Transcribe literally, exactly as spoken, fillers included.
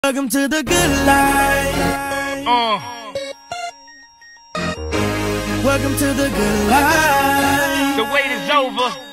Welcome to the good life. Uh. Welcome to the good life. The wait is over.